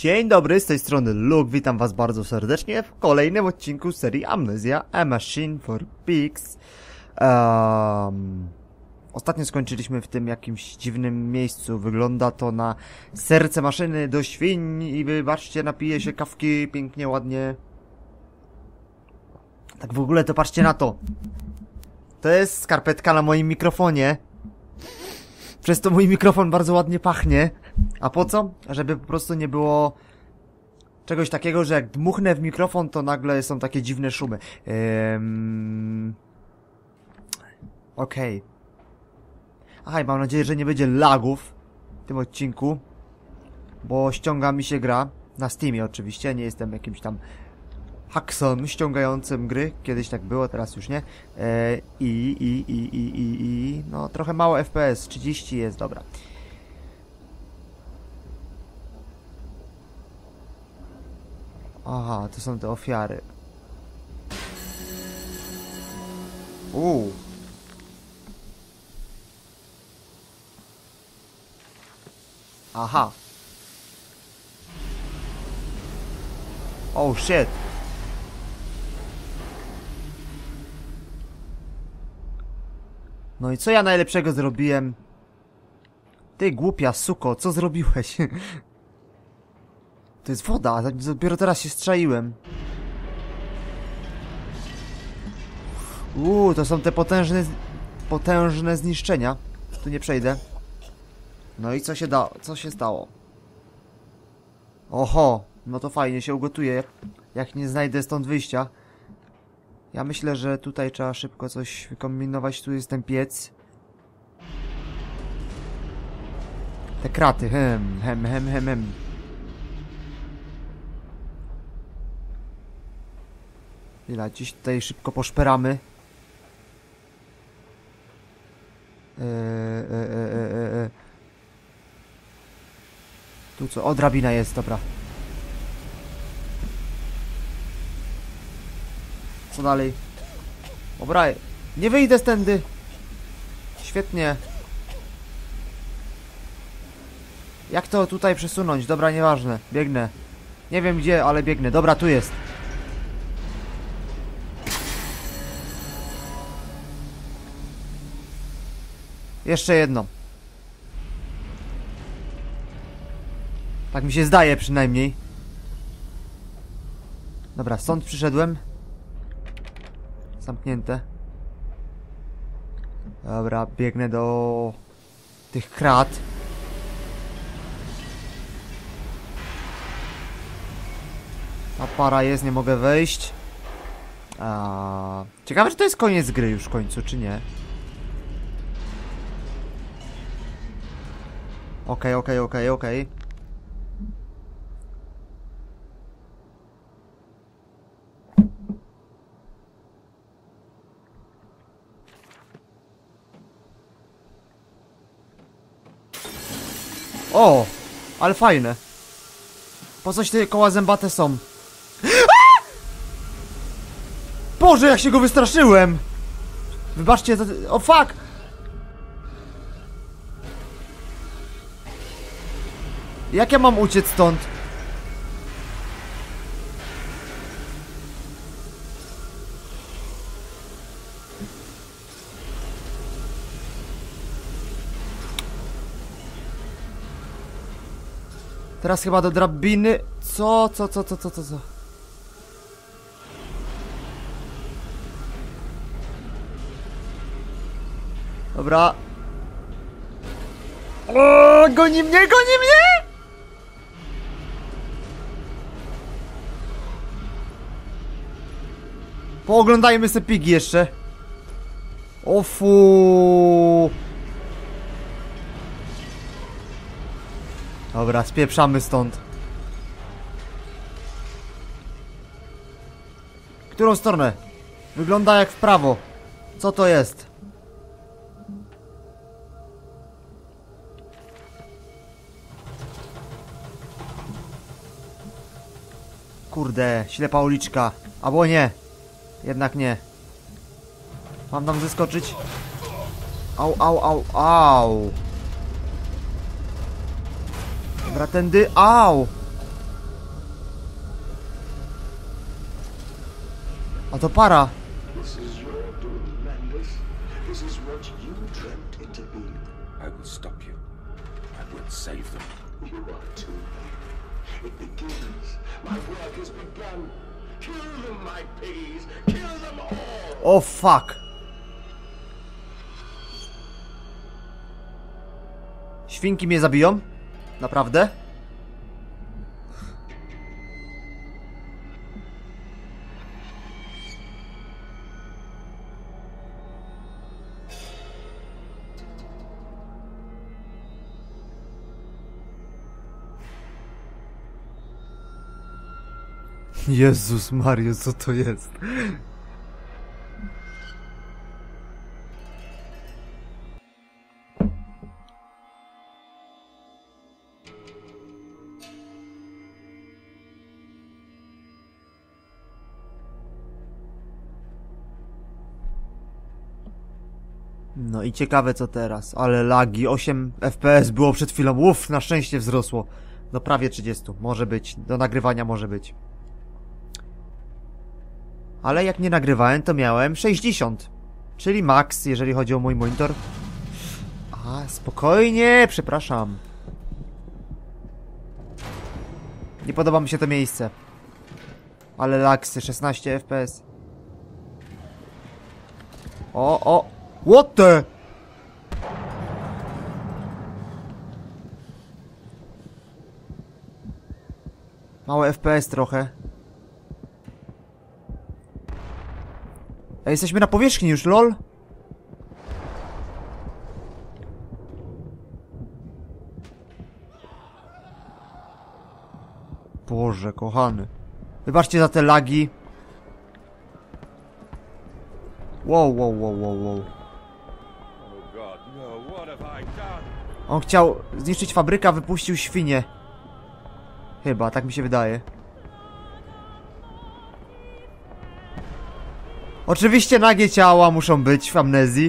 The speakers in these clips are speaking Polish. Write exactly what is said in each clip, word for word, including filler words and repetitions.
Dzień dobry, z tej strony Luke, witam was bardzo serdecznie w kolejnym odcinku serii Amnesia A Machine for Pigs. Um, ostatnio skończyliśmy w tym jakimś dziwnym miejscu, wygląda to na serce maszyny do świń i wybaczcie, napiję się kawki pięknie, ładnie. Tak w ogóle to patrzcie na to. To jest skarpetka na moim mikrofonie. Przez to mój mikrofon bardzo ładnie pachnie. A po co? Żeby po prostu nie było czegoś takiego, że jak dmuchnę w mikrofon, to nagle są takie dziwne szumy. Um... Okej. Okay. Aha, i mam nadzieję, że nie będzie lagów w tym odcinku. Bo ściąga mi się gra. Na Steamie oczywiście, nie jestem jakimś tam hacksem ściągającym gry. Kiedyś tak było, teraz już nie. E, i, i, i, i, i, i, no trochę mało F P S, trzydzieści jest, dobra. Aha, to są te ofiary. Uuu. Aha. Oh shit. No i co ja najlepszego zrobiłem? Ty głupia suko, co zrobiłeś? To jest woda, dopiero teraz się strzaiłem. Uuu, to są te potężne, potężne zniszczenia. Tu nie przejdę. No i co się da, co się stało? Oho, no to fajnie się ugotuje, jak nie znajdę stąd wyjścia. Ja myślę, że tutaj trzeba szybko coś wykombinować, tu jest ten piec. Te kraty, hem, hem, hem, hem, hem. Chwila, gdzieś tutaj szybko poszperamy. Eee, e, e, e, e. Tu co? O, drabina jest, dobra. Co dalej? Dobra, nie wyjdę stędy. Świetnie. Jak to tutaj przesunąć? Dobra, nieważne. Biegnę. Nie wiem gdzie, ale biegnę. Dobra, tu jest. Jeszcze jedno. Tak mi się zdaje przynajmniej. Dobra, stąd przyszedłem. Zamknięte. Dobra, biegnę do tych krat. Ta para jest, nie mogę wejść. A... Ciekawe, czy to jest koniec gry już w końcu, czy nie? Okej, okej, okej, okej. O! Ale fajne. Po coś te koła zębate są? Boże, jak się go wystraszyłem! Wybaczcie, to... O fuck! Jak ja mam uciec stąd? Teraz chyba do drabiny. Co, co, co, co, co, co, co? Dobra. O, goni mnie, goni mnie! Pooglądajmy se pigi jeszcze. O fu. Dobra, spieprzamy stąd. Którą stronę? Wygląda jak w prawo. Co to jest? Kurde, ślepa uliczka. Albo nie. Jednak nie. Mam tam zeskoczyć? Au, au, au, au. Dobra, tędy. Au! A to para. This is your doing, Landis. This is what you dreamt it to be. I will stop you. I will save them. You are too late. It begins. My work has begun. Kill them, my piggies. Kill them all. O fuck. Świnki mnie zabiją? Naprawdę? Jezus Mario, co to jest? No i ciekawe co teraz, ale lagi, osiem F P S było przed chwilą, uff, na szczęście wzrosło do prawie trzydziestu, może być, do nagrywania może być. Ale jak nie nagrywałem, to miałem sześćdziesiąt, czyli max, jeżeli chodzi o mój monitor. A, spokojnie, przepraszam. Nie podoba mi się to miejsce. Ale lagsy, szesnaście F P S. O, o, what the? Małe F P S trochę. Ej, jesteśmy na powierzchni już, lol. Boże, kochany. Wybaczcie za te lagi. Wow, wow, wow, wow, wow. On chciał zniszczyć fabrykę, a wypuścił świnie. Chyba, tak mi się wydaje. Oczywiście nagie ciała muszą być w amnezji.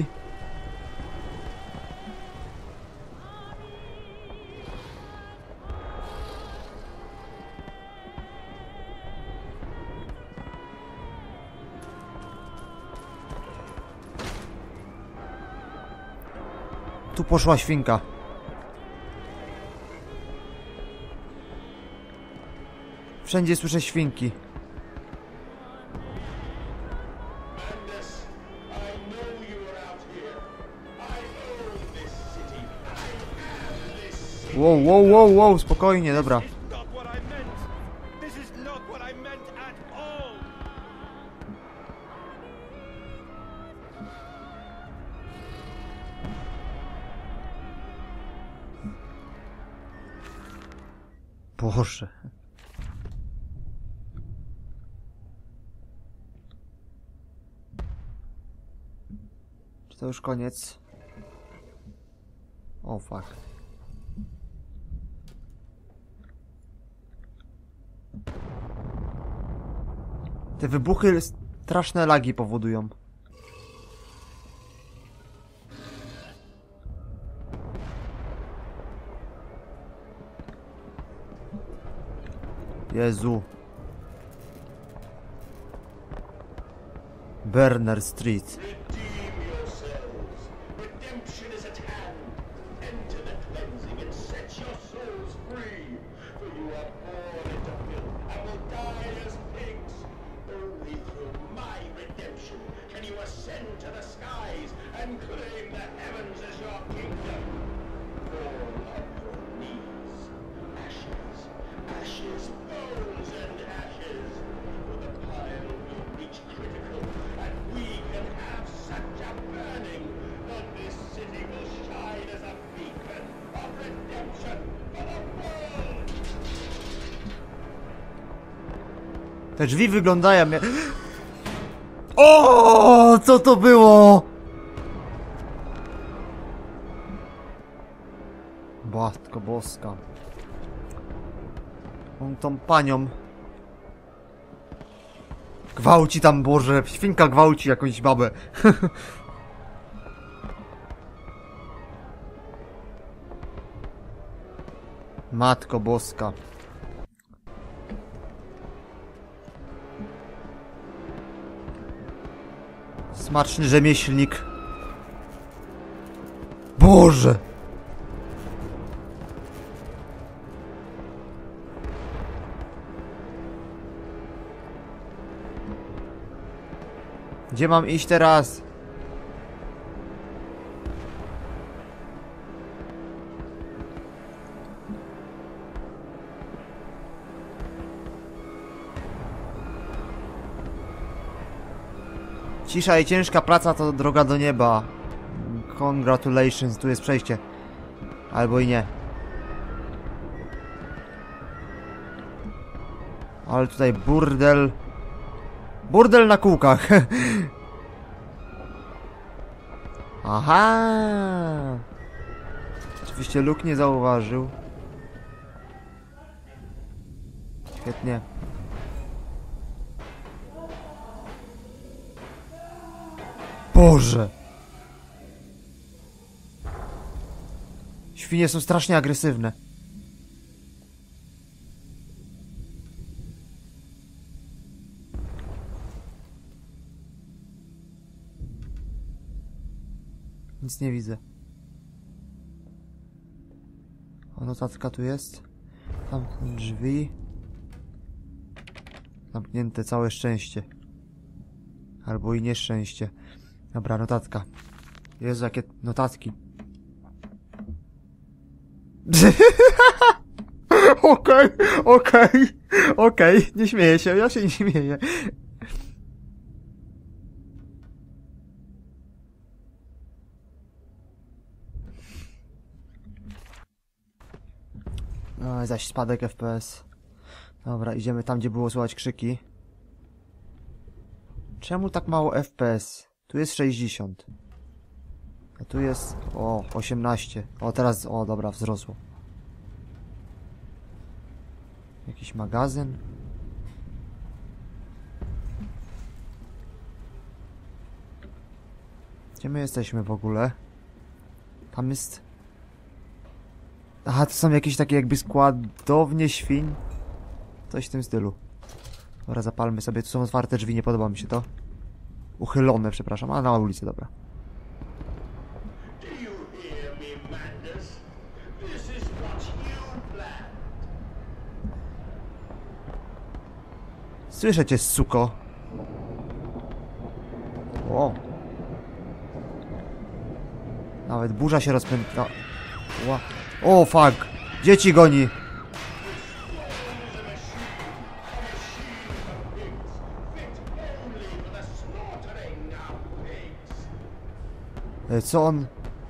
Tu poszła świnka. Wszędzie słyszę świnki. Wow, wow, wow, wow, spokojnie, dobra. Boże. Czy to już koniec? O, fuck. Te wybuchy straszne lagi powodują. Jezu. Berner Street. Te drzwi wyglądają jak... O, co to było? Matko boska. On tą panią gwałci tam, Boże, świnka gwałci jakąś babę. Matko boska. Smaczny rzemieślnik. Boże! Gdzie mam iść teraz? Cisza i ciężka praca to droga do nieba. Congratulations, tu jest przejście. Albo i nie. Ale tutaj burdel. Burdel na kółkach. Aha. Oczywiście Luke nie zauważył. Świetnie. Boże! Świnie są strasznie agresywne. Nic nie widzę. O, notatka tu jest. Zamknąć drzwi. Zamknięte, całe szczęście. Albo i nieszczęście. Dobra, notatka. Jezu, jakie notatki. Okej, okej, okej. Nie śmieję się, ja się nie śmieję. No, zaś spadek F P S. Dobra, idziemy tam, gdzie było słychać krzyki. Czemu tak mało F P S? Tu jest sześćdziesiąt. A tu jest... O, osiemnaście. O, teraz... O, dobra, wzrosło. Jakiś magazyn? Gdzie my jesteśmy w ogóle? Tam jest... Aha, to są jakieś takie jakby składownie świń. Coś w tym stylu. Dobra, zapalmy sobie. Tu są otwarte drzwi, nie podoba mi się to. Uchylone, przepraszam. A, na ulicy, dobra. Słyszę cię, suko. O. Nawet burza się rozpęta. O, fuck. Dzieci goni. E, co on?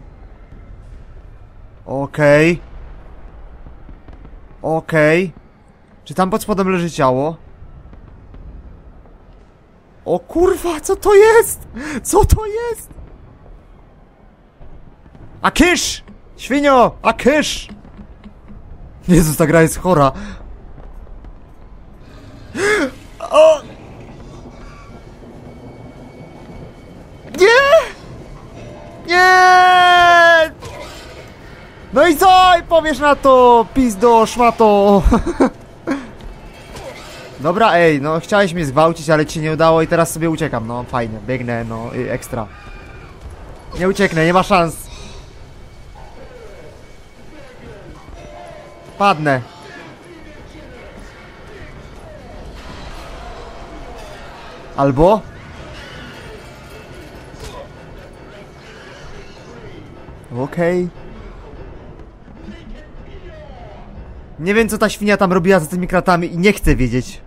Okej. Okay. Okej. Okay. Czy tam pod spodem leży ciało? O kurwa, co to jest? Co to jest? A kysz! Świnio! A kysz! Jezus, ta gra jest chora. O! Nie! Nie! No i co? I powiesz na to, pizdo, szmato. Dobra, ej, no chciałeś mnie zgwałcić, ale ci się nie udało i teraz sobie uciekam, no fajnie, biegnę, no i ekstra. Nie ucieknę, nie ma szans. Padnę. Albo? Okej. Okay. Nie wiem, co ta świnia tam robiła za tymi kratami i nie chcę wiedzieć.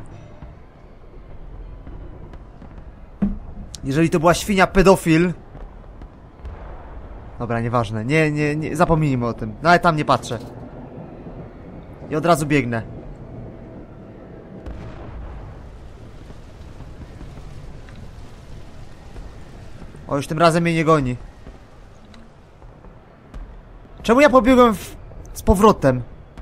Jeżeli to była świnia pedofil... Dobra, nieważne. Nie, nie, nie, zapomnijmy o tym. Nawet tam nie patrzę. I od razu biegnę. O, już tym razem mnie nie goni. Czemu ja pobiegłem w... z powrotem?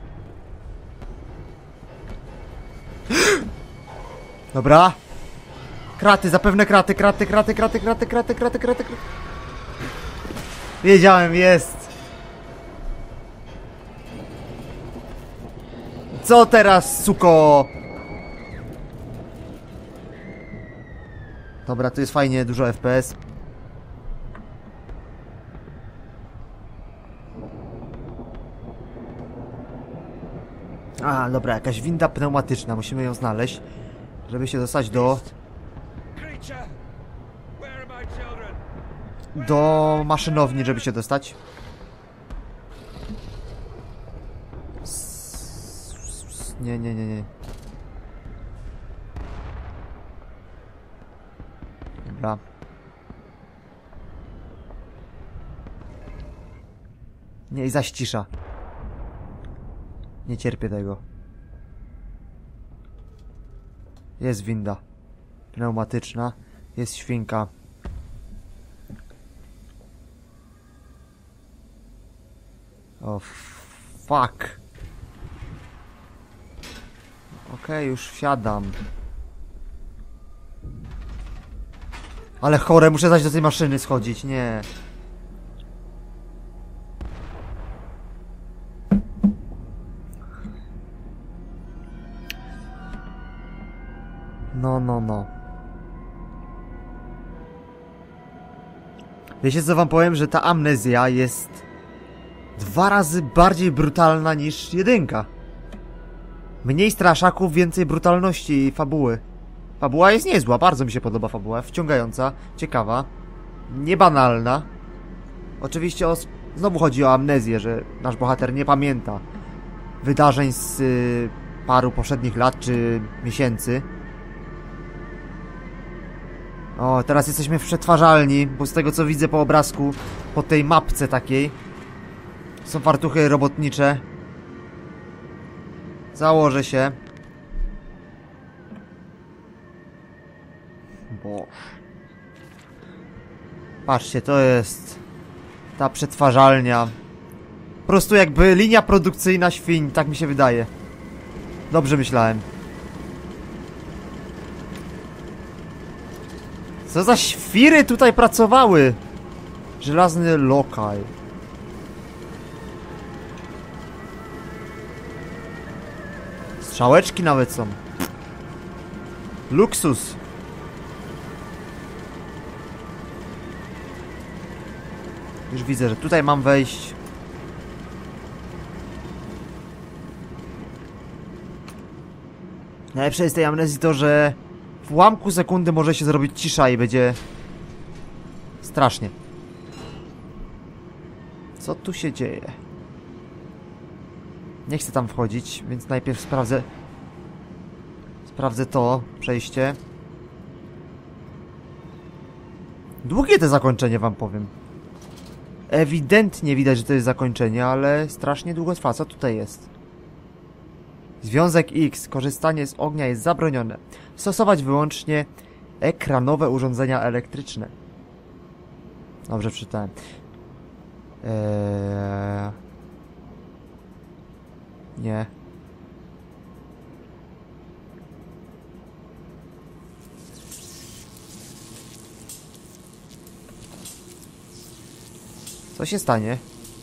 Dobra. Kraty, zapewne kraty, kraty, kraty, kraty, kraty, kraty, kraty, kraty, kraty. Wiedziałem, jest. Co teraz, suko? Dobra, tu jest fajnie, dużo F P S. A, dobra, jakaś winda pneumatyczna. Musimy ją znaleźć, żeby się dostać do... Creature! Where are my children? do maszynowni, żeby się dostać. S- Nie, nie, nie, nie. Dobra. Nie, i zaś cisza. Nie cierpię tego. Jest winda pneumatyczna. Jest świnka. O, fuck. Okej, okay, już wsiadam. Ale chore, muszę zaś do tej maszyny schodzić, nie. No, no, no. Wiecie co wam powiem, że ta amnezja jest dwa razy bardziej brutalna niż jedynka. Mniej straszaków, więcej brutalności i fabuły. Fabuła jest niezła, bardzo mi się podoba fabuła. Wciągająca, ciekawa, niebanalna. Oczywiście o, znowu chodzi o amnezję, że nasz bohater nie pamięta wydarzeń z y, paru poprzednich lat czy miesięcy. O, teraz jesteśmy w przetwarzalni, bo z tego co widzę po obrazku, po tej mapce takiej, są fartuchy robotnicze. Założę się. Boże. Patrzcie, to jest ta przetwarzalnia. Po prostu jakby linia produkcyjna świń, tak mi się wydaje. Dobrze myślałem. Co za świry tutaj pracowały? Żelazny lokal. Strzałeczki nawet są. Luksus. Już widzę, że tutaj mam wejść. Najlepsze jest tej amnezji to, że w ułamku sekundy może się zrobić cisza i będzie strasznie. Co tu się dzieje? Nie chcę tam wchodzić, więc najpierw sprawdzę. Sprawdzę to przejście. Długie to zakończenie, wam powiem. Ewidentnie widać, że to jest zakończenie, ale strasznie długo trwa. Co tutaj jest? Związek X. Korzystanie z ognia jest zabronione. Stosować wyłącznie ekranowe urządzenia elektryczne. Dobrze przeczytałem. Eee... Nie. Co się stanie?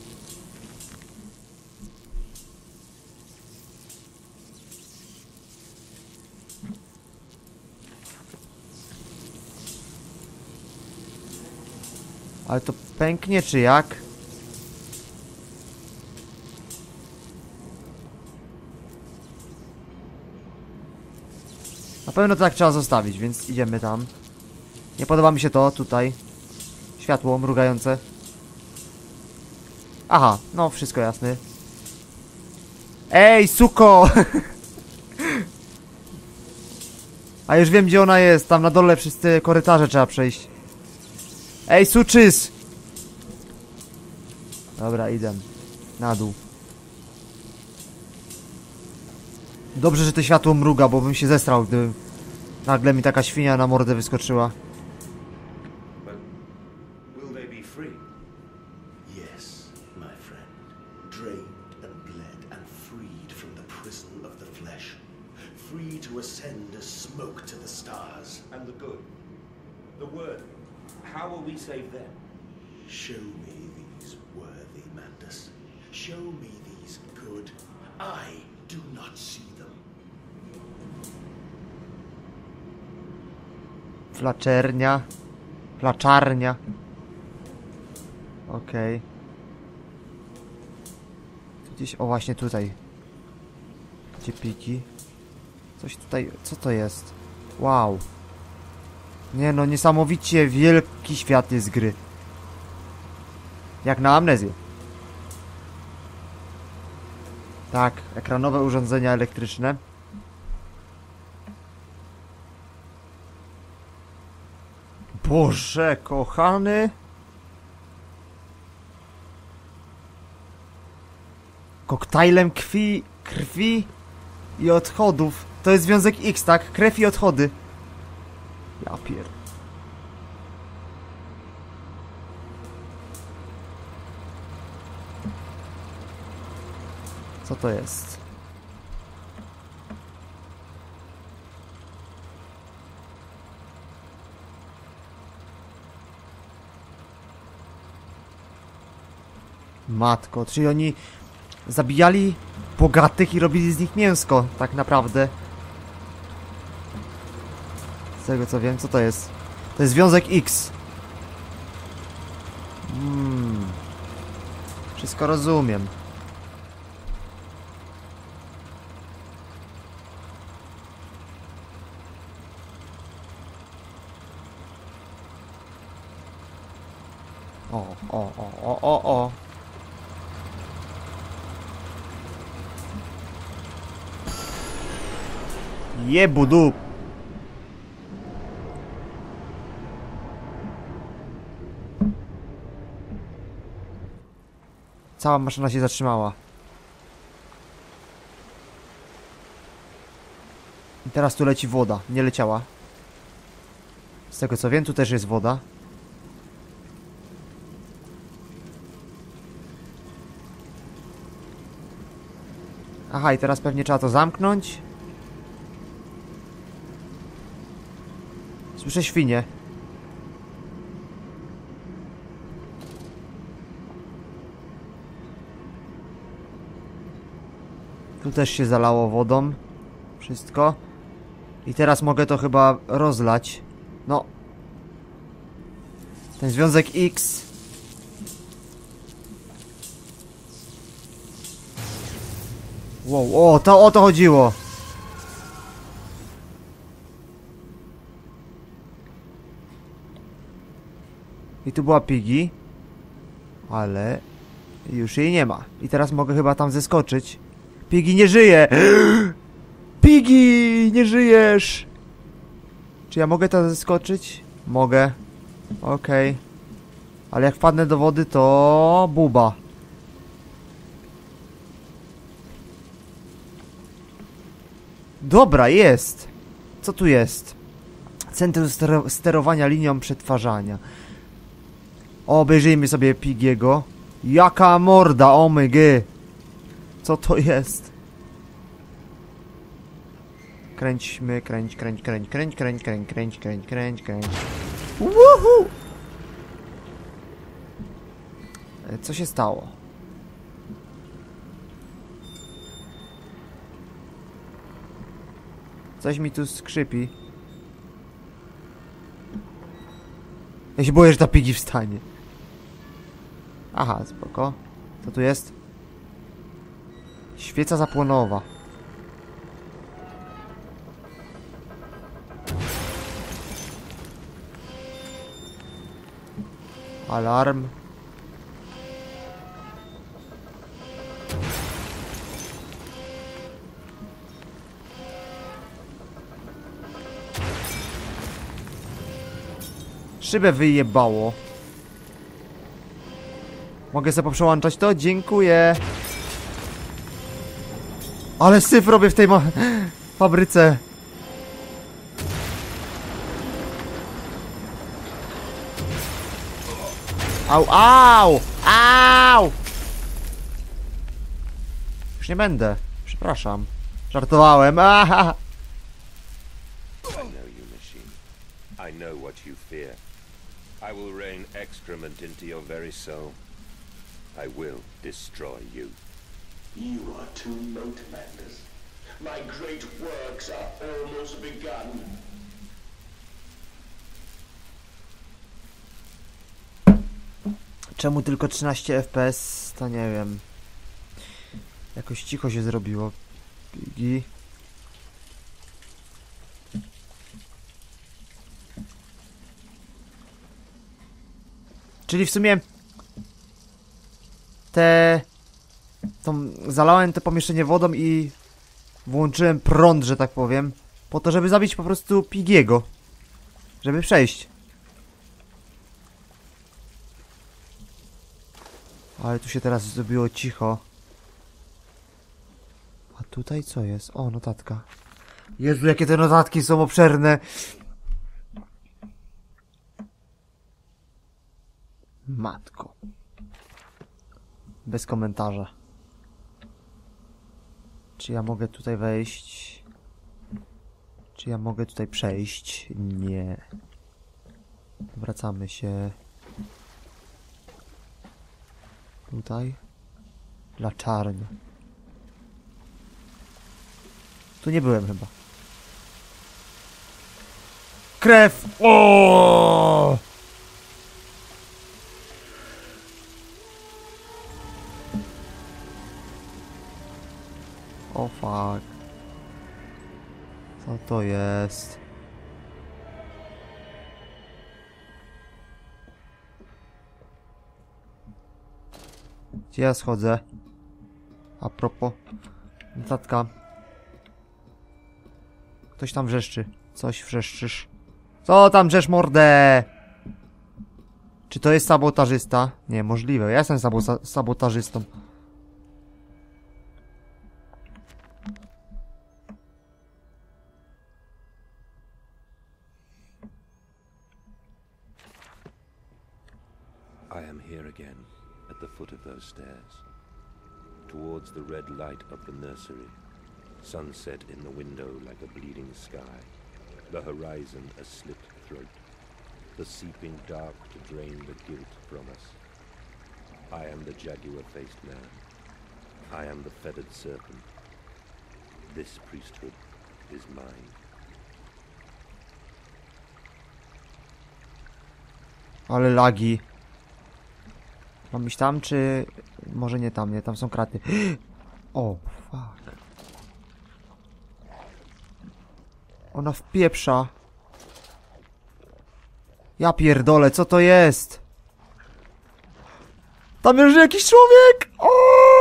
Ale to pęknie czy jak? Na pewno to tak trzeba zostawić, więc idziemy tam. Nie podoba mi się to tutaj. Światło mrugające. Aha, no wszystko jasne. Ej, suko! A już wiem, gdzie ona jest. Tam na dole przez te korytarze trzeba przejść. Ej, suczys! Dobra, idę. Na dół. Dobrze, że to światło mruga, bo bym się zestrał, gdyby nagle mi taka świnia na mordę wyskoczyła. Will they be free? Yes, my friend. Drained and bled and freed from the prison of the flesh. Free to ascend as smoke to the stars. And the good. The word. How will we save them? Show me these worthy, Mantis. Show me these good. I do not see them. Flaczernia. Flaczarnia. Okej. Okay. Gdzieś, o właśnie tutaj. Gdzie piki? Coś tutaj, co to jest? Wow. Nie no, niesamowicie wielki świat jest gry. Jak na Amnezję. Tak, ekranowe urządzenia elektryczne. Boże, kochany. Koktajlem krwi, krwi i odchodów. To jest związek X, tak? Krew i odchody. Ja pier... Co to jest? Matko, czyli oni zabijali bogatych i robili z nich mięsko, tak naprawdę. Z tego co wiem, co to jest? To jest związek X. Hmm. Wszystko rozumiem. O, o, o, o, o, o. Jebudu. Cała maszyna się zatrzymała. I teraz tu leci woda. Nie leciała. Z tego co wiem, tu też jest woda. Aha, i teraz pewnie trzeba to zamknąć. Słyszę świnie. Tu też się zalało wodą. Wszystko. I teraz mogę to chyba rozlać. No. Ten związek X. Wow, o, to o to chodziło. I tu była Piggy. Ale już jej nie ma. I teraz mogę chyba tam zeskoczyć. Piggy nie żyje! Piggy, nie żyjesz! Czy ja mogę tam zeskoczyć? Mogę. Okej. Okay. Ale jak wpadnę do wody, to buba. Dobra, jest. Co tu jest? Centrum stero sterowania linią przetwarzania. Obejrzyjmy sobie Piggy'ego. Jaka morda, omygy. Co to jest? Kręćmy, kręć, kręć, kręć, kręć, kręć, kręć, kręć, kręć, kręć, kręć. Woohoo! Co się stało? Coś mi tu skrzypi. Ja się boję, że ta Piggy wstanie. Aha, spoko. Co tu jest? Świeca zapłonowa. Alarm. Szybę wyjebało. Mogę sobie poprzełączać to? Dziękuję. Ale syf robię w tej ma fabryce. Au, au! Au! Już nie będę. Przepraszam. Żartowałem. Aha. I know you, machine. I know what you fear. I will rain excrement into your very soul. I will destroy you. You are too late, Magnus. My great works are almost begun. Czemu tylko trzynaście F P S? To nie wiem. Jakoś cicho się zrobiło. Pigi. Czyli w sumie te... Tą, zalałem to pomieszczenie wodą i włączyłem prąd, że tak powiem, po to, żeby zabić po prostu Pigiego. Żeby przejść. Ale tu się teraz zrobiło cicho. A tutaj co jest? O, notatka. Jezu, jakie te notatki są obszerne. Matko. Bez komentarza. Czy ja mogę tutaj wejść? Czy ja mogę tutaj przejść? Nie. Wracamy się. Tutaj. Laczarnia. Tu nie byłem chyba. Krew! O! O fuck. Co to jest? Gdzie ja schodzę? A propos. Notatka. Ktoś tam wrzeszczy. Coś wrzeszczysz. Co tam wrzesz, mordę? Czy to jest sabotażysta? Nie, możliwe. Ja jestem sabo sabotażystą. I am here again, at the foot of those stairs, towards the red light of the nursery, sunset in the window like a bleeding sky, the horizon a slit throat, the seeping dark to drain the guilt from us. I am the jaguar-faced man. I am the feathered serpent. This priesthood is mine. Ale lagi. Mam iść tam, czy... Może nie tam, nie, tam są kraty. O, fuck. Ona wpieprza. Ja pierdolę, co to jest? Tam leży jakiś człowiek! O!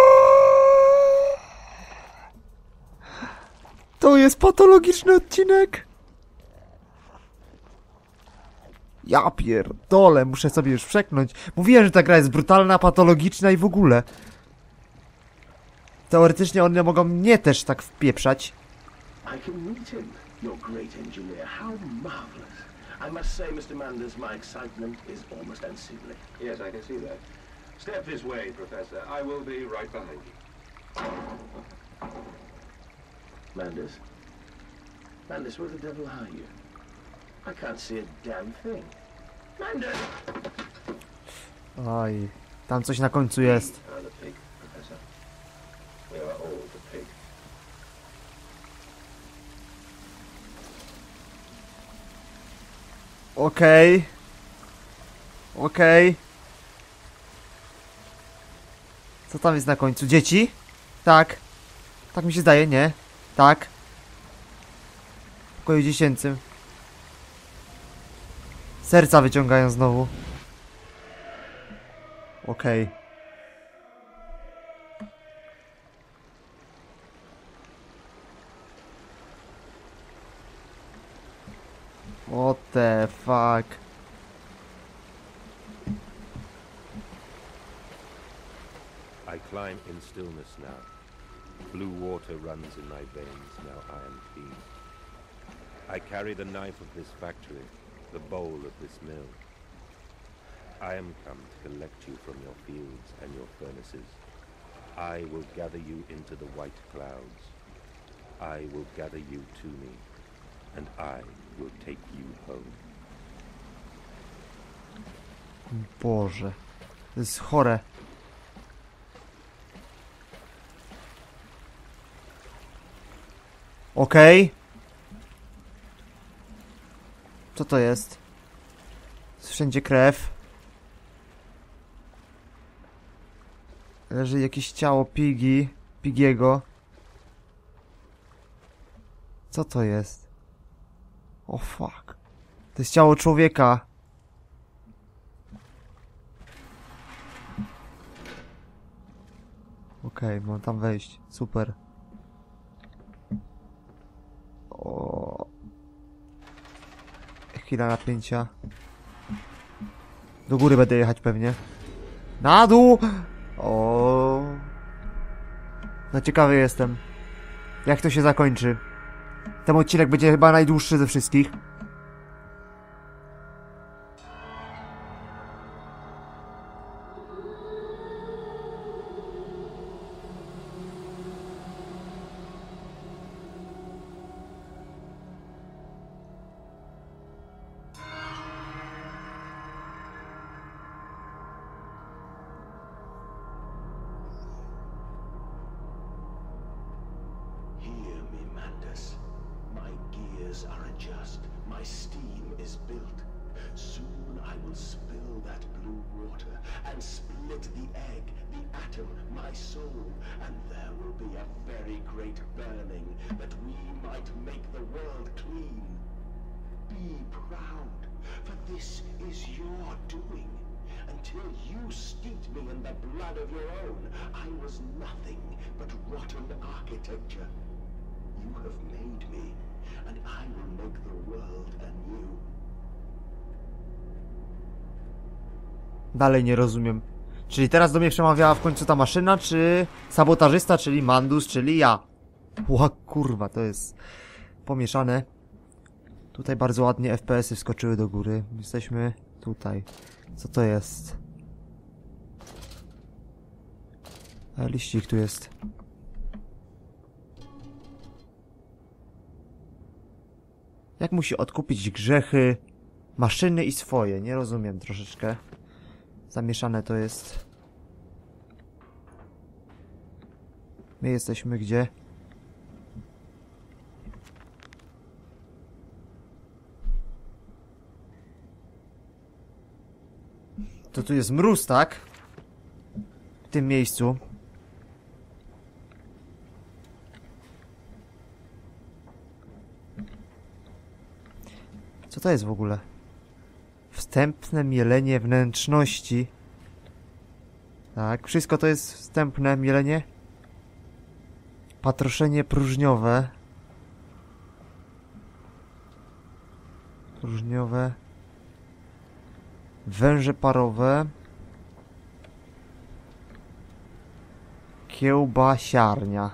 To jest patologiczny odcinek. Ja pierdolę, muszę sobie już przeknąć. Mówiłem, że ta gra jest brutalna, patologiczna i w ogóle. Teoretycznie one mogą mnie też tak wpieprzać. I can meet him, your great engineer. How marvelous. I must say, Mister Manders, my excitement is almost unseemly. Yes, I can see that. Step this way, Professor. I will be right behind you. Manders? Manders, where the devil are you? I can't see a damn thing. Manders! Oj, tam coś na końcu jest. We are the pig, Professor. We are all the pig. Okej. Okay. Okej. Okay. Co tam jest na końcu? Dzieci? Tak. Tak mi się zdaje, nie? Tak. W pokoju dziesięcym. Serca wyciągają znowu. Okej. Okay. What the fuck? I climb in stillness now. Blue water runs in my veins, now I am clean. I carry the knife of this factory, the bowl of this mill. I am come to collect you from your fields and your furnaces. I will gather you into the white clouds. I will gather you to me, and I will take you home. Boże. To jest chore. Okej. Okay. Co to jest? Wszędzie krew. Leży jakieś ciało Piggy. Piggiego. Co to jest? O oh, fuck. To jest ciało człowieka. Okej, okay, mam tam wejść. Super. O. Chwila napięcia. Do góry będę jechać pewnie. Na dół! O. No ciekawy jestem. Jak to się zakończy. Ten odcinek będzie chyba najdłuższy ze wszystkich. Are adjust. My steam is built. Soon I will spill that blue water and split the egg, the atom, my soul, and there will be a very great burning that we might make the world clean. Be proud, for this is your doing. Until you steeped me in the blood of your own, I was nothing but rotten architecture. You have made me. And I will make the world anew. Dalej nie rozumiem. Czyli teraz do mnie przemawiała w końcu ta maszyna, czy sabotażysta, czyli Mandus, czyli ja. Ła kurwa, to jest pomieszane. Tutaj bardzo ładnie F P S-y wskoczyły do góry. Jesteśmy tutaj. Co to jest? E, liścik tu jest. Jak musi odkupić grzechy maszyny i swoje? Nie rozumiem troszeczkę. Zamieszane to jest. My jesteśmy gdzie? To tu jest mróz, tak? W tym miejscu. Co to jest w ogóle? Wstępne mielenie wnętrzności. Tak, wszystko to jest wstępne mielenie. Patroszenie próżniowe. Próżniowe. Węże parowe. Kiełbasiarnia.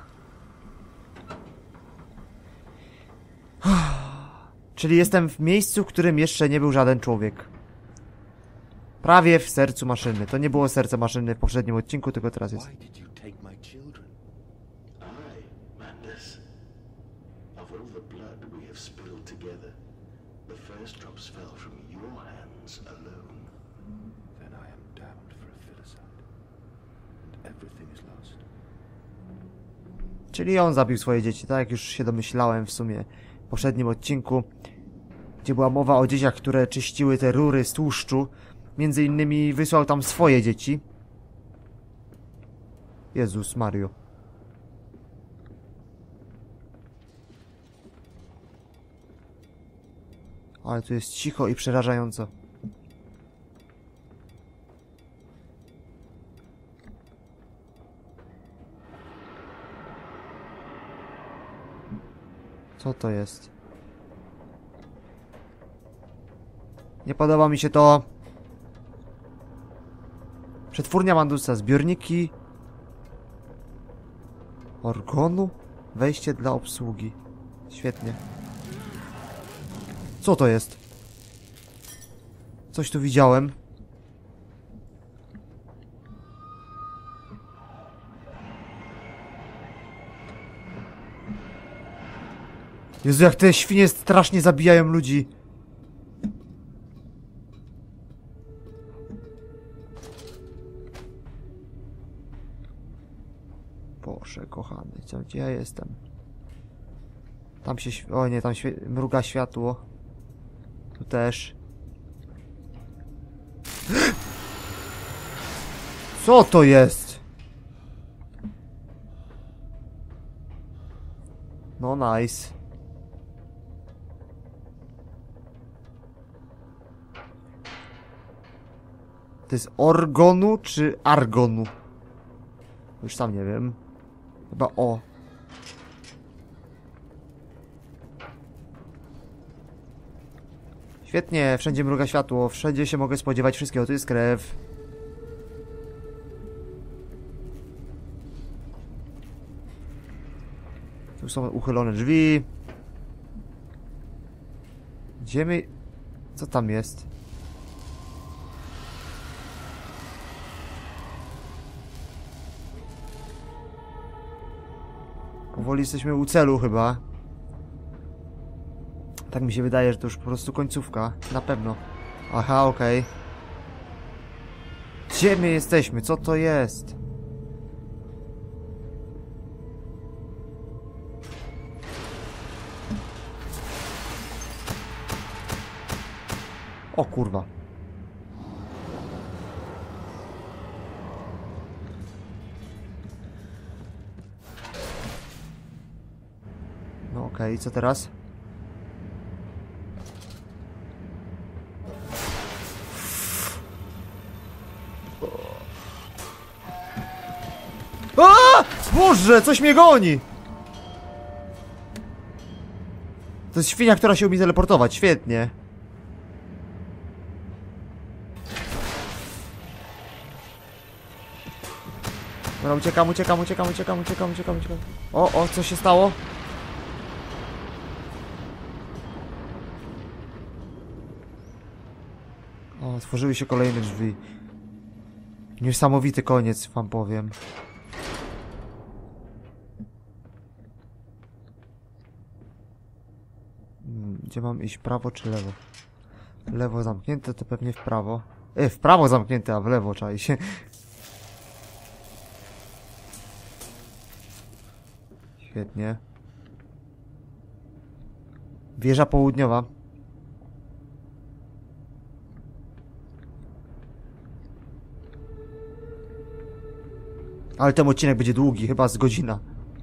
Czyli jestem w miejscu, w którym jeszcze nie był żaden człowiek. Prawie w sercu maszyny. To nie było serce maszyny w poprzednim odcinku, tylko teraz jest. Why did you take my children? I, Mandus. Of all the blood we have spilled together, the first drops fell from your hands alone. Then I am damned for a filicide. And everything is lost. Czyli on zabił swoje dzieci, tak jak już się domyślałem w sumie w poprzednim odcinku, gdzie była mowa o dzieciach, które czyściły te rury z tłuszczu. Między innymi wysłał tam swoje dzieci. Jezus Mario. Ale tu jest cicho i przerażająco. Co to jest? Nie podoba mi się to. Przetwórnia Mandusa, zbiorniki organu, wejście dla obsługi. Świetnie. Co to jest? Coś tu widziałem. Jezu, jak te świnie strasznie zabijają ludzi. Boże, kochany, co, gdzie ja jestem? Tam się... świ- O nie, tam świe mruga światło. Tu też. Co to jest? No nice. To jest orgonu czy argonu? Już sam nie wiem. Chyba o. Świetnie, wszędzie mruga światło, wszędzie się mogę spodziewać wszystkiego, tu jest krew. Tu są uchylone drzwi. Gdzie my... Co tam jest? Powoli jesteśmy u celu chyba. Tak mi się wydaje, że to już po prostu końcówka. Na pewno. Aha, okej. Okay. Gdzie my jesteśmy? Co to jest? O kurwa. No okej, okay, co teraz? A! Boże, coś mnie goni! To jest świnia, która się umie teleportować, świetnie. Dobra, uciekam, uciekam, uciekam, uciekam, uciekam, uciekam, uciekam. O, o, co się stało? O, otworzyły się kolejne drzwi. Niesamowity koniec, wam powiem. Hmm, gdzie mam iść? Prawo czy lewo? Lewo zamknięte, to pewnie w prawo. E, w prawo zamknięte, a w lewo czai się. Świetnie. Wieża południowa. Ale ten odcinek będzie długi, chyba z godzina.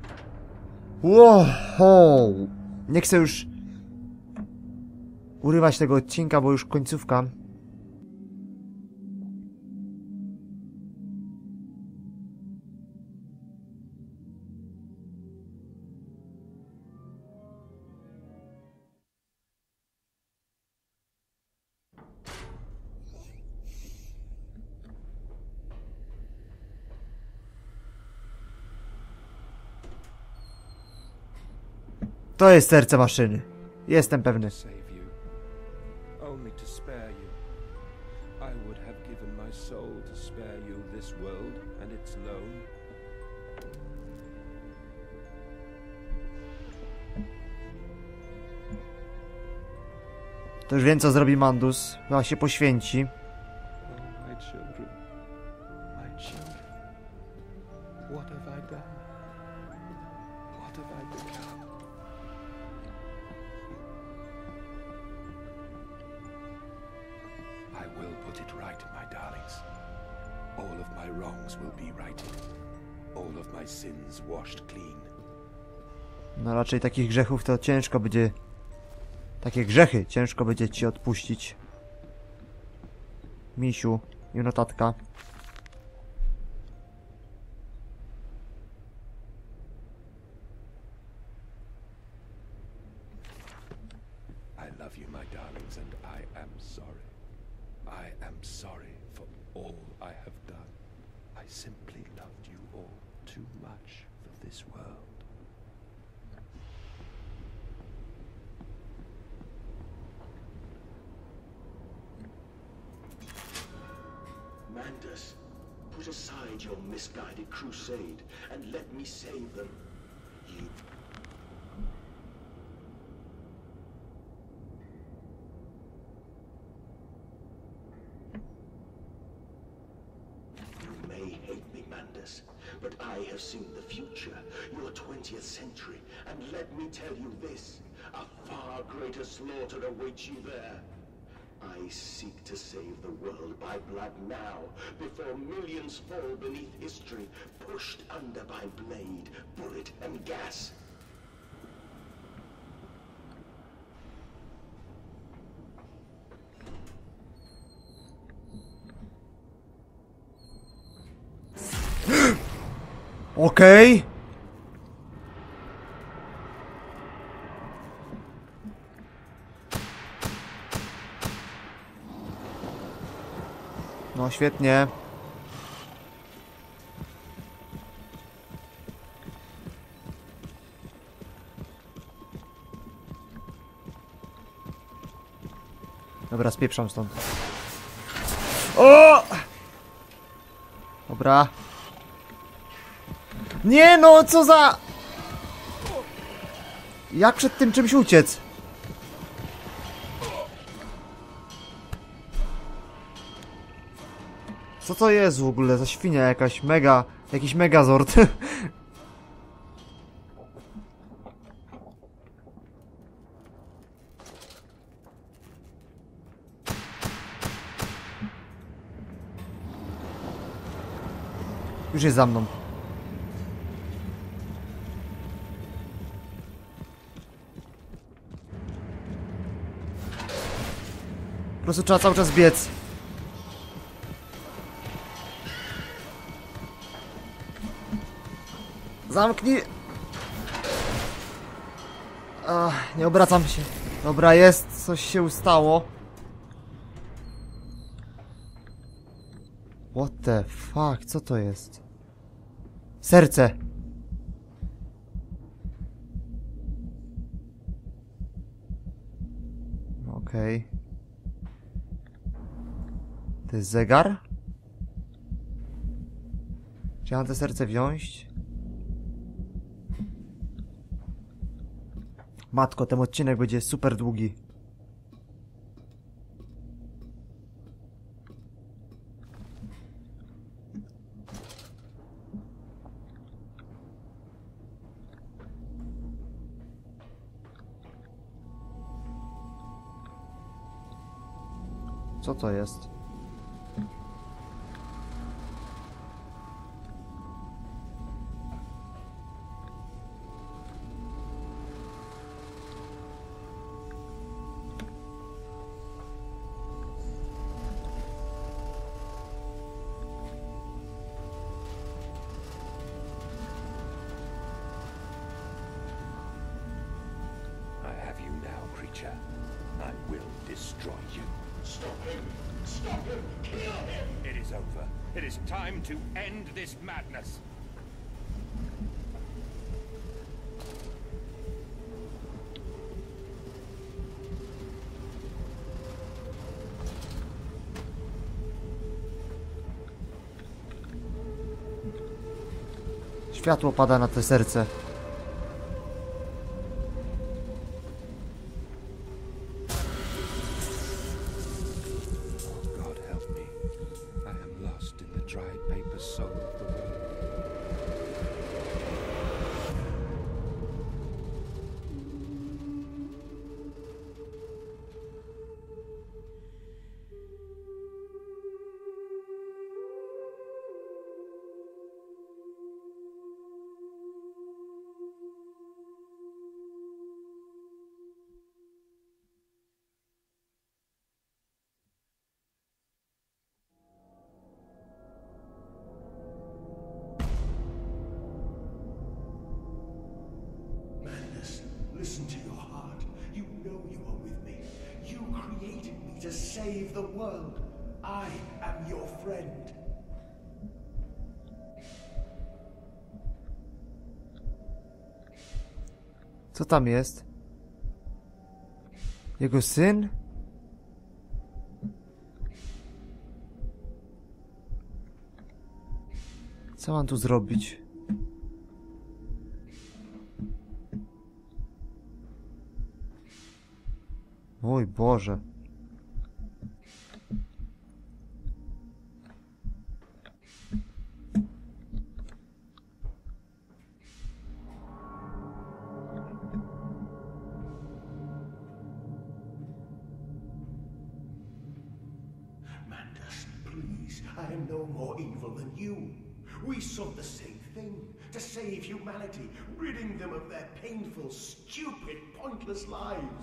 Wow! Nie chcę już urywać tego odcinka, bo już końcówka. To jest serce maszyny. Jestem pewny. Save you, only to spare you. I would have given my soul to spare you this world and its loan. To już wiem, co zrobi Mandus. Chyba się poświęci. Oh, my children, my children, what have I done? What have I become? I will put it right, my darlings. All of my wrongs will be righted. All of my sins washed clean. No raczej takich grzechów to ciężko będzie... Takie grzechy ciężko będzie ci odpuścić. Misiu i notatka. I love you, my darlings, and I am sorry. I am sorry for all I have done. I simply loved you all too much for this world. Mandus, put aside your misguided crusade and let me save them. You... You may hate me, Mandus, but I have seen the future, your twentieth century, and let me tell you this, a far greater slaughter awaits you there. I seek to save the world by blood now, before millions fall beneath history, pushed under by blade, bullet, and gas. Okej. Okay. No świetnie. Dobra, spieprzam stąd. O! Dobra. Nie no, co za... Jak przed tym czymś uciec? Co to jest w ogóle za świnia jakaś mega... Jakiś megazord. Już jest za mną. Po prostu trzeba cały czas biec. Zamknij. Ach, nie obracam się. Dobra, jest. Coś się ustało. What the fuck? Co to jest? Serce. Okej. Okay. To jest zegar? Czy ja mam to serce wziąć? Matko, ten odcinek będzie super długi. Co to jest? I will destroy you. Stop him! Stop him! Kill him! It is over. It is time to end this madness. Światło pada na to serce. Listen to your heart. You know you are with me. You created me to save the world. I am your friend. Co tam jest? Jego syn? Co mam tu zrobić? Mój Boże. Mandas, please, I am no more evil than you. We sought the same thing, to save humanity, ridding them of their painful, stupid, pointless lives.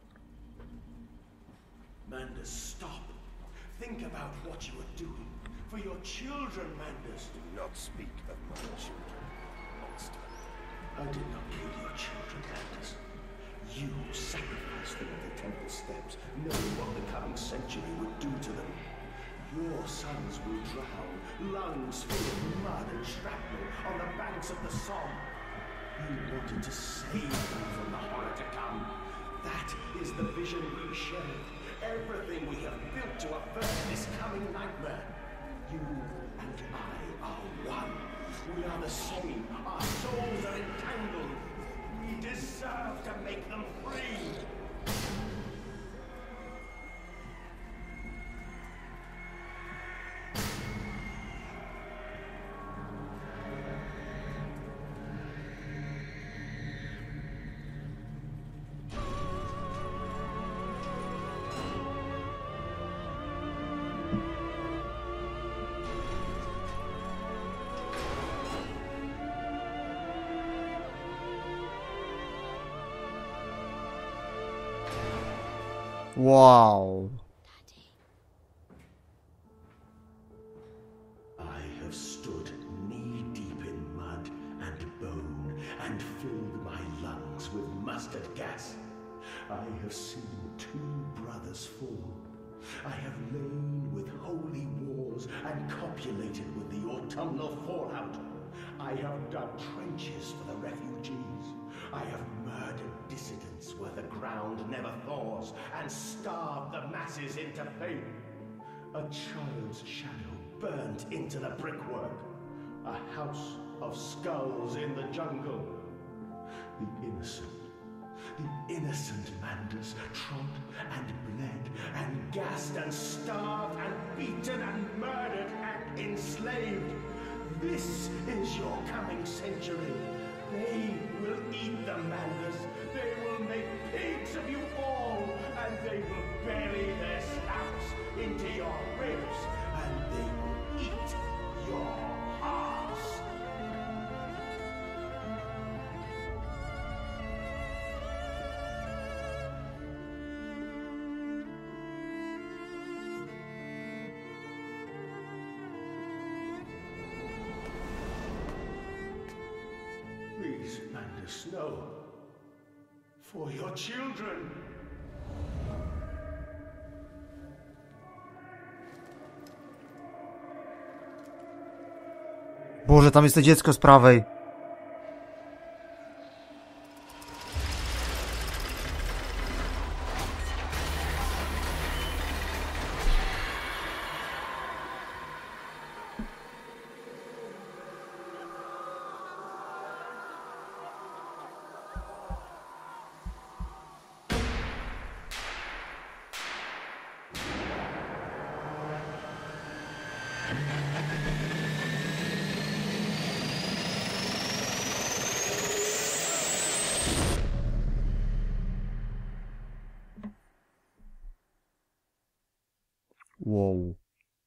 Mandas, stop. Think about what you are doing. For your children, Mandus. Do not speak of my children, monster. I did not kill your children, Mandus. You sacrificed them on the temple steps, knowing what the coming century would do to them. Your sons will drown, lungs full of mud and shrapnel on the banks of the Somme. You wanted to save them from the horror to come. That is the vision we shared. Everything we have built to avert this coming nightmare. You and I are one. We are the same. Our souls are entangled. We deserve to make them free. Wow. I have stood knee-deep in mud and bone and filled my lungs with mustard gas. I have seen two brothers fall. I have lain with holy wars and copulated with the autumnal fallout. I have dug trenches for the refugees. I have murdered dissidents where the ground never thaws and starved the masses into faith. A child's shadow burnt into the brickwork. A house of skulls in the jungle. The innocent, the innocent Mandus trod and bled and gassed and starved and beaten and murdered and enslaved. This is your coming century. They will eat the Mandus. They will make pigs of you all, and they will bury their snouts into your ribs, and they will eat your hearts. Please, Mandus, no. For your children. Boże, tam jest to dziecko z prawej. Wow.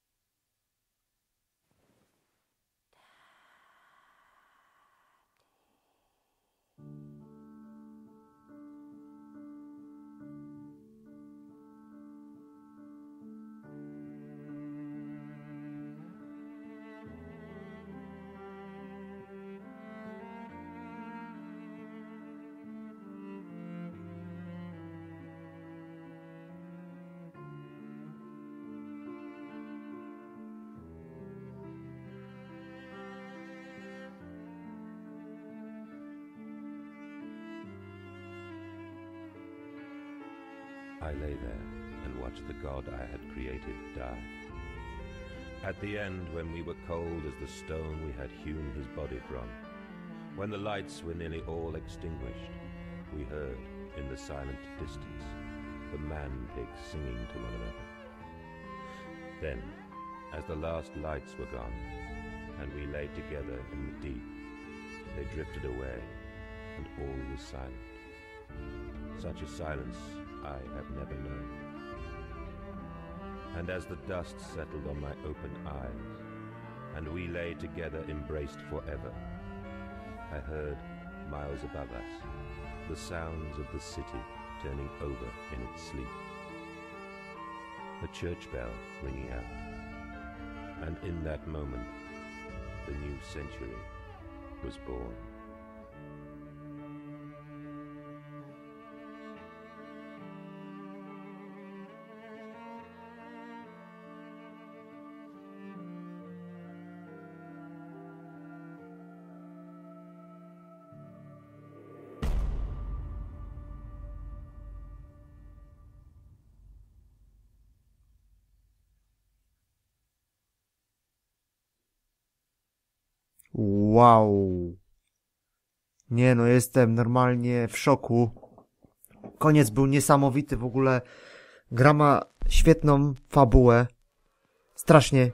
I lay there and watched the god I had created die. At the end, when we were cold as the stone we had hewn his body from, when the lights were nearly all extinguished, we heard, in the silent distance, the man-pigs singing to one another. Then, as the last lights were gone, and we lay together in the deep, they drifted away, and all was silent. Such a silence I have never known. And as the dust settled on my open eyes, and we lay together embraced forever, I heard, miles above us, the sounds of the city turning over in its sleep. A church bell ringing out. And in that moment, the new century was born. Wow. Nie no, jestem normalnie w szoku. Koniec był niesamowity, w ogóle gra ma świetną fabułę. Strasznie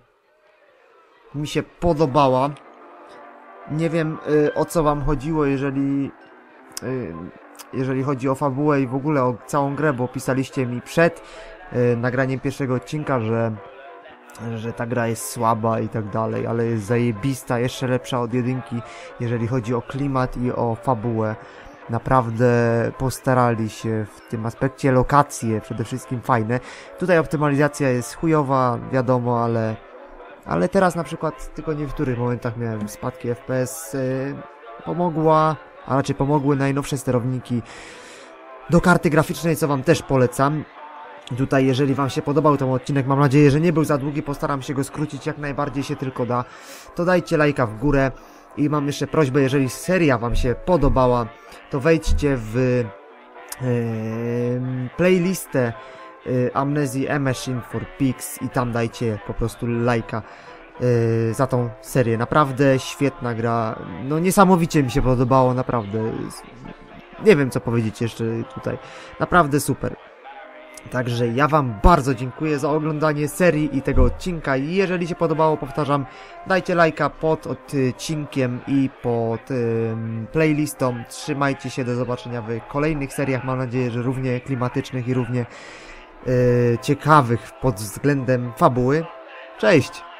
mi się podobała. Nie wiem y, o co wam chodziło, jeżeli y, jeżeli chodzi o fabułę i w ogóle o całą grę, bo pisaliście mi przed y, nagraniem pierwszego odcinka, że że ta gra jest słaba i tak dalej, ale jest zajebista, jeszcze lepsza od jedynki, jeżeli chodzi o klimat i o fabułę. Naprawdę postarali się w tym aspekcie, lokacje przede wszystkim fajne. Tutaj optymalizacja jest chujowa, wiadomo, ale ale teraz na przykład tylko w niektórych momentach miałem spadki F P S. Yy, pomogła, a raczej pomogły najnowsze sterowniki do karty graficznej, co wam też polecam. Tutaj, jeżeli wam się podobał ten odcinek, mam nadzieję, że nie był za długi, postaram się go skrócić jak najbardziej się tylko da, to dajcie lajka w górę i mam jeszcze prośbę, jeżeli seria wam się podobała, to wejdźcie w yy, playlistę yy, Amnesia A Machine for Pigs i tam dajcie po prostu lajka yy, za tą serię. Naprawdę świetna gra, no niesamowicie mi się podobało, naprawdę, nie wiem co powiedzieć jeszcze tutaj, naprawdę super. Także ja wam bardzo dziękuję za oglądanie serii i tego odcinka i jeżeli się podobało, powtarzam, dajcie lajka pod odcinkiem i pod ym, playlistą. Trzymajcie się, do zobaczenia w kolejnych seriach, mam nadzieję, że równie klimatycznych i równie yy, ciekawych pod względem fabuły. Cześć!